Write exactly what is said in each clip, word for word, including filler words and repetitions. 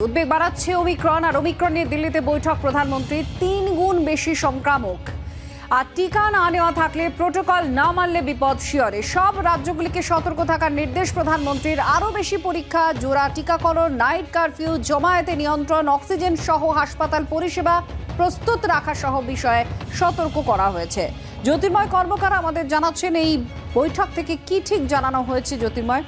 উদ্বেগ বাড়াচ্ছে ওমিক্রন, আর ওমিক্রন নিয়ে দিল্লিতে বৈঠক প্রধানমন্ত্রী। তিন গুণ বেশি সংক্রামক, আর টিকা না নেওয়া থাকলে, প্রোটোকল না মানলে বিপদ শিয়রে। সব রাজ্যগুলিকে সতর্ক থাকার নির্দেশ প্রধানমন্ত্রীর। আরও বেশি পরীক্ষা, জোড়া টিকাকরণ, নাইট কারফিউ, জমায়েতে নিয়ন্ত্রণ, অক্সিজেন সহ হাসপাতাল পরিষেবা প্রস্তুত রাখা সহ বিষয়ে সতর্ক করা হয়েছে। জ্যোতির্ময় কর্মকার আমাদের জানাচ্ছেন এই বৈঠক থেকে কি ঠিক জানানো হয়েছে। জ্যোতির্ময়,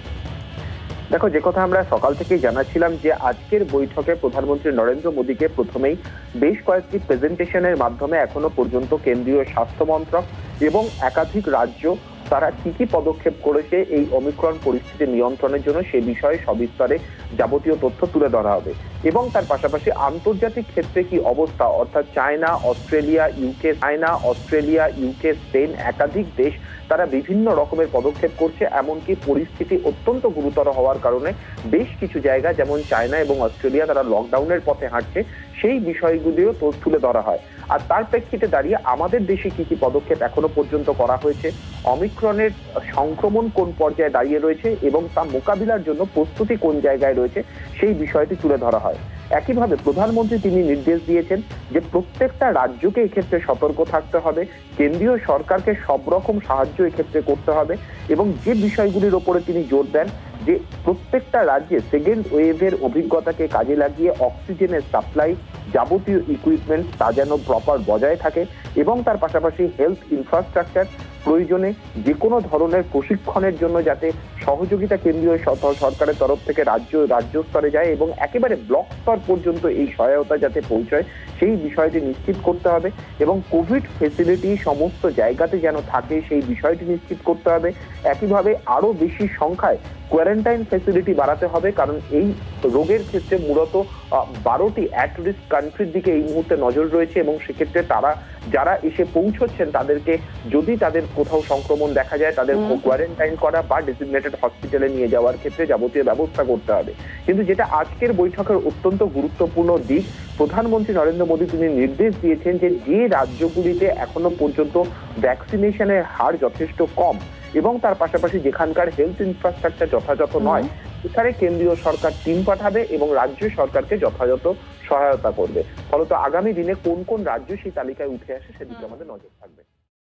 দেখো, যে কথা আমরা সকাল থেকেই জানাচ্ছিলাম যে আজকের বৈঠকে প্রধানমন্ত্রী নরেন্দ্র মোদীকে প্রথমেই বেশ কয়েকটি প্রেজেন্টেশনের মাধ্যমে এখনো পর্যন্ত কেন্দ্রীয় স্বাস্থ্য মন্ত্রক এবং একাধিক রাজ্য তারা কি কি পদক্ষেপ করেছে এই ওমিক্রন পরিস্থিতি নিয়ন্ত্রণের জন্য সে বিষয়ে সবিস্তারে যাবতীয় তথ্য তুলে ধরা হবে। এবং তার পাশাপাশি আন্তর্জাতিক ক্ষেত্রে কি অবস্থা, অর্থাৎ China, Australia, UK, China, Australia, UK, Spain, একাধিক দেশ তারা বিভিন্ন রকমের পদক্ষেপ করছে। এমনকি পরিস্থিতি অত্যন্ত গুরুতর হওয়ার কারণে বেশ কিছু জায়গা যেমন চায়না এবং অস্ট্রেলিয়া তারা লকডাউনের পথে হাঁটছে, সেই বিষয়গুলিও তুলে ধরা হয়। আর তার প্রেক্ষিতে দাঁড়িয়ে আমাদের দেশে কি কি পদক্ষেপ এখনো পর্যন্ত করা হয়েছে, অমিক্রনের সংক্রমণ কোন পর্যায়ে দাঁড়িয়ে রয়েছে এবং তা মোকাবিলার জন্য প্রস্তুতি কোন জায়গায় রয়েছে, সেই বিষয়টি তুলে ধরা হয়। একইভাবে প্রধানমন্ত্রী তিনি নির্দেশ দিয়েছেন যে প্রত্যেকটা রাজ্যকে এক্ষেত্রে সতর্ক থাকতে হবে, কেন্দ্রীয় সরকারকে সব রকম সাহায্য এক্ষেত্রে করতে হবে। এবং যে বিষয়গুলির ওপরে তিনি জোর দেন যে প্রত্যেকটা রাজ্যে সেকেন্ড ওয়েভের অভিজ্ঞতাকে কাজে লাগিয়ে অক্সিজেনের সাপ্লাই, যাবতীয় ইকুইপমেন্ট তা যেন প্রপার বজায় থাকে এবং তার পাশাপাশি হেলথ ইনফ্রাস্ট্রাকচার প্রয়োজনে যে কোনো ধরনের প্রশিক্ষণের জন্য যাতে সহযোগিতা কেন্দ্রীয় সরকারের তরফ থেকে রাজ্য রাজ্য স্তরে যায় এবং একেবারে ব্লক স্তর পর্যন্ত এই সহায়তা যাতে পৌঁছয় সেই বিষয়টি নিশ্চিত করতে হবে। এবং কোভিড ফেসিলিটি সমস্ত জায়গাতে যেন থাকে সেই বিষয়টি নিশ্চিত করতে হবে। একইভাবে আরো বেশি সংখ্যায় কোয়ারেন্টাইন ফেসিলিটি বাড়াতে হবে, কারণ এই রোগের ক্ষেত্রে মূলত বারোটি অ্যাট রিস্ক কান্ট্রির দিকে এই মুহূর্তে নজর রয়েছে এবং সেক্ষেত্রে তারা যারা এসে পৌঁছচ্ছেন তাদেরকে যদি তাদের কোথাও সংক্রমণ দেখা যায় তাদের কোয়ারেন্টাইন করা বা ডেজিগনেটেড হসপিটালে নিয়ে যাওয়ার ক্ষেত্রে যাবতীয় ব্যবস্থা করতে হবে। কিন্তু যেটা আজকের বৈঠকের অত্যন্ত গুরুত্বপূর্ণ দিক, প্রধানমন্ত্রী নরেন্দ্র মোদী তিনি নির্দেশ দিয়েছেন যে যে রাজ্যগুলিতে এখনো পর্যন্ত ভ্যাকসিনেশনের হার যথেষ্ট কম এবং তার পাশাপাশি যেখানকার হেলথ ইনফ্রাস্ট্রাকচার যথাযথ নয়, সেখানে কেন্দ্রীয় সরকার টিম পাঠাবে এবং রাজ্য সরকারকে যথাযথ সহায়তা করবে। ফলত আগামী দিনে কোন কোন রাজ্য সেই তালিকায় উঠে আসে সেদিকে আমাদের নজর থাকবে।